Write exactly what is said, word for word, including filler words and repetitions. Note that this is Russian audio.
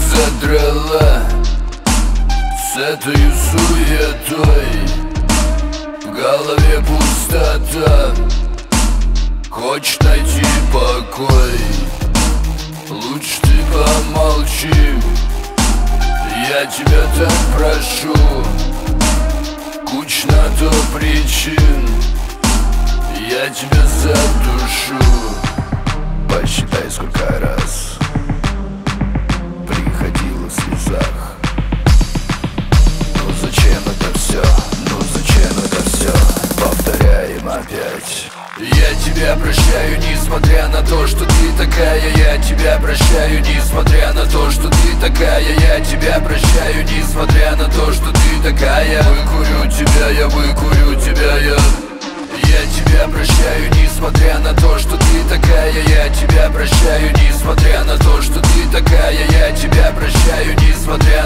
задрала с этой суетой. В голове пустота, хочешь найти покой. Лучше ты помолчи, я тебя так прошу. Кучно то причин, я тебя задушу. Посчитай, сколько раз приходила в слезах. Ну зачем это все? Ну зачем это все? Повторяем опять. Я тебя прощаю, несмотря на то, что ты такая. Я тебя прощаю, несмотря на то, что ты такая. Я тебя прощаю, несмотря на то, что ты такая. Выкурю тебя, я выкурю тебя, я Я тебя прощаю, несмотря на то, что ты такая. Я тебя прощаю, несмотря на то, что ты такая. Я тебя прощаю, несмотря